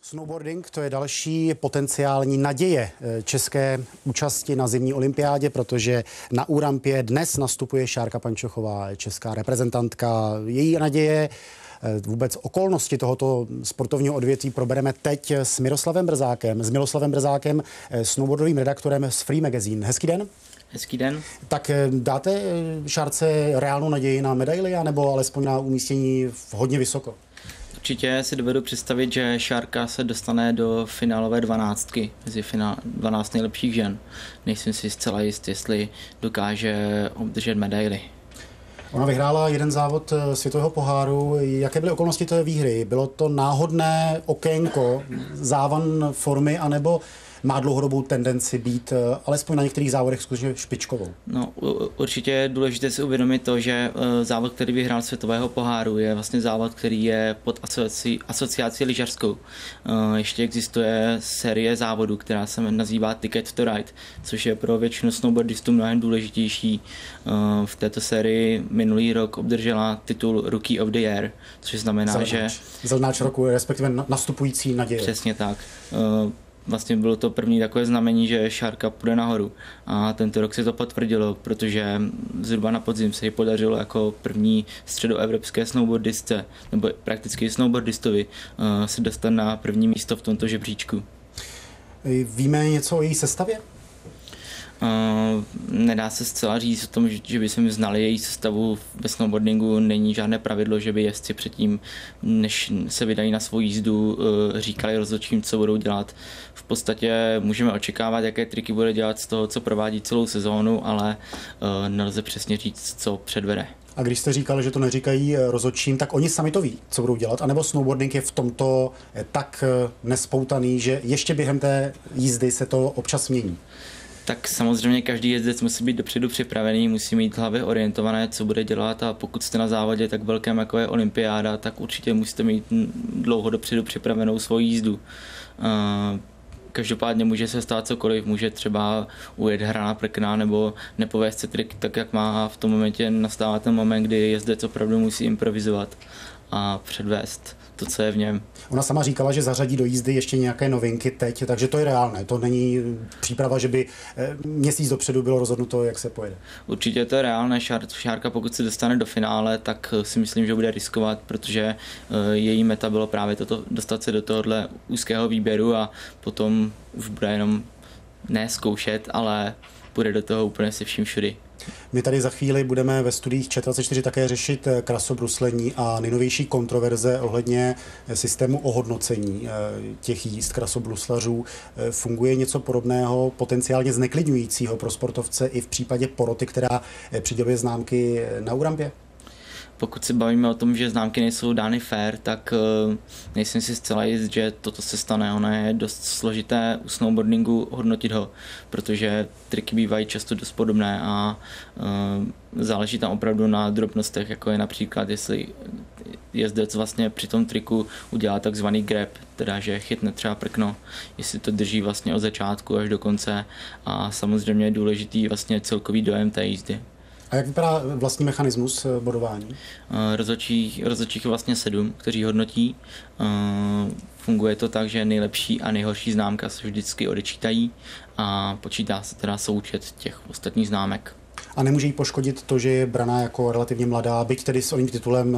Snowboarding to je další potenciální naděje české účasti na zimní olympiádě, protože na U-rampě dnes nastupuje Šárka Pančochová, česká reprezentantka. Její naděje, vůbec okolnosti tohoto sportovního odvětví probereme teď s Miloslavem Brzákem, snowboardovým redaktorem z Free Magazine. Hezký den. Hezký den. Tak dáte Šárce reálnou naději na medaili, anebo alespoň na umístění hodně vysoko? Určitě si dovedu představit, že Šárka se dostane do finálové 12 mezi 12 nejlepších žen. Nejsem si zcela jist, jestli dokáže obdržet medaily. Ona vyhrála jeden závod světového poháru. Jaké byly okolnosti té výhry? Bylo to náhodné okénko, závan formy, anebo má dlouhodobou tendenci být alespoň na některých závodech skutečně špičkovou? No, určitě je důležité si uvědomit to, že závod, který vyhrál světového poháru, je vlastně závod, který je pod asociací lyžařskou. Ještě existuje série závodů, která se nazývá Ticket to Ride, což je pro většinu snowboardistů mnohem důležitější. V této sérii minulý rok obdržela titul Rookie of the Year, což znamená, že zelenáč roku, respektive nastupující naděje. Přesně tak. Vlastně bylo to první takové znamení, že Šárka půjde nahoru. A tento rok se to potvrdilo, protože zhruba na podzim se jí podařilo jako první středoevropské snowboardistce, nebo prakticky snowboardistovi, se dostat na první místo v tomto žebříčku. Víme něco o její sestavě? Nedá se zcela říct o tom, že by jsme znali její sestavu. Ve snowboardingu není žádné pravidlo, že by jezdci předtím, než se vydají na svou jízdu, říkali rozhodčím, co budou dělat. V podstatě můžeme očekávat, jaké triky bude dělat z toho, co provádí celou sezónu, ale nelze přesně říct, co předvede. A když jste říkali, že to neříkají rozhodčím, tak oni sami to ví, co budou dělat, anebo snowboarding je v tomto tak nespoutaný, že ještě během té jízdy se to občas mění? Tak samozřejmě každý jezdec musí být dopředu připravený, musí mít v hlavě orientované, co bude dělat, a pokud jste na závodě tak velkém, jako je olympiáda, tak určitě musíte mít dlouho dopředu připravenou svou jízdu. Každopádně může se stát cokoliv, může třeba ujet hra na prkna nebo nepovést se trik tak, jak má, a v tom momentě nastává ten moment, kdy jezdec opravdu musí improvizovat a předvést to, co je v něm. Ona sama říkala, že zařadí do jízdy ještě nějaké novinky teď, takže to je reálné. To není příprava, že by měsíc dopředu bylo rozhodnuto, jak se pojede. Určitě to je reálné. Šárka, pokud se dostane do finále, tak si myslím, že bude riskovat, protože její meta bylo právě toto, dostat se do tohohle úzkého výběru a potom už bude jenom ne zkoušet, ale půjde do toho úplně se vším všudy. My tady za chvíli budeme ve studiích ČT24 také řešit krasobruslení a nejnovější kontroverze ohledně systému ohodnocení těch jízd krasobruslařů. Funguje něco podobného, potenciálně zneklidňujícího pro sportovce i v případě poroty, která přiděluje známky na U-rampě? Pokud se bavíme o tom, že známky nejsou dány fair, tak nejsem si zcela jist, že toto se stane. Ono je dost složité u snowboardingu hodnotit ho, protože triky bývají často dost podobné a záleží tam opravdu na drobnostech, jako je například, jestli jezdec vlastně při tom triku udělá takzvaný grab, teda že chytne třeba prkno, jestli to drží vlastně od začátku až do konce, a samozřejmě je důležitý vlastně celkový dojem té jízdy. A jak vypadá vlastní mechanismus bodování? Rozhodčích je vlastně 7, kteří hodnotí. Funguje to tak, že nejlepší a nejhorší známka se vždycky odečítají a počítá se teda součet těch ostatních známek. A nemůže jí poškodit to, že je braná jako relativně mladá, byť tedy s oným titulem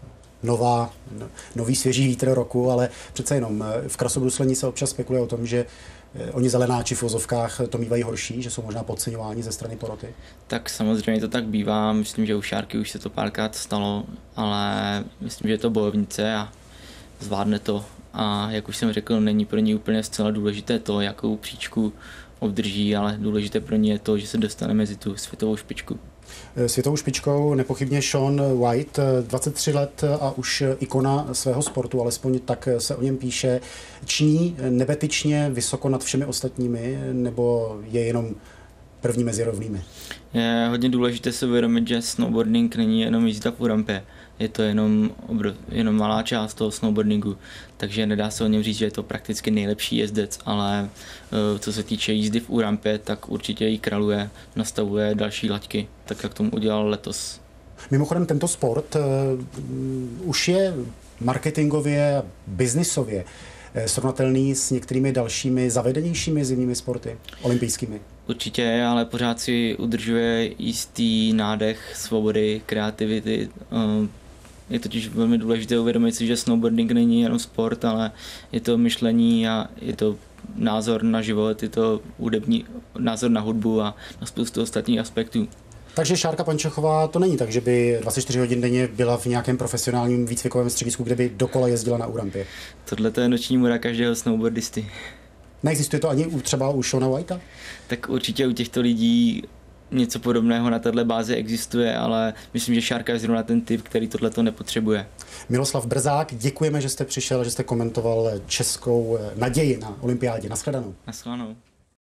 nový svěží vítr roku, ale přece jenom v krasobruslení se občas spekuluje o tom, že oni zelenáči v vozovkách to mívají horší, že jsou možná podceňováni ze strany poroty? Tak samozřejmě to tak bývá, myslím, že u Šárky už se to párkrát stalo, ale myslím, že je to bojovnice a zvládne to. A jak už jsem řekl, není pro ní úplně zcela důležité to, jakou příčku obdrží, ale důležité pro ní je to, že se dostane mezi tu světovou špičku. Světovou špičkou nepochybně Shaun White, 23 let a už ikona svého sportu, alespoň tak se o něm píše. Ční nebetyčně vysoko nad všemi ostatními, nebo je jenom první mezi rovnými? Je hodně důležité si uvědomit, že snowboarding není jenom jízda v U-rampě. Je to jenom malá část toho snowboardingu, takže nedá se o něm říct, že je to prakticky nejlepší jezdec, ale co se týče jízdy v U-rampě, tak určitě jí kraluje, nastavuje další laťky, tak jak tomu udělal letos. Mimochodem tento sport už je marketingově, biznisově srovnatelný s některými dalšími zavedenějšími zimními sporty, olympijskými? Určitě je, ale pořád si udržuje jistý nádech svobody, kreativity. Je totiž velmi důležité uvědomit si, že snowboarding není jenom sport, ale je to myšlení a je to názor na život, je to názor na hudbu a na spoustu ostatních aspektů. Takže Šárka Pančochová to není tak, že by 24 hodin denně byla v nějakém profesionálním výcvikovém středisku, kde by dokola jezdila na úrampě. Tohle je noční můra každého snowboardisty. Neexistuje to ani třeba u Shona Whitea? Tak určitě u těchto lidí něco podobného na této bázi existuje, ale myslím, že Šárka je zrovna ten typ, který tohleto nepotřebuje. Miloslav Brzák, děkujeme, že jste přišel, že jste komentoval českou naději na olympiádě. Naschledanou. Naschledanou.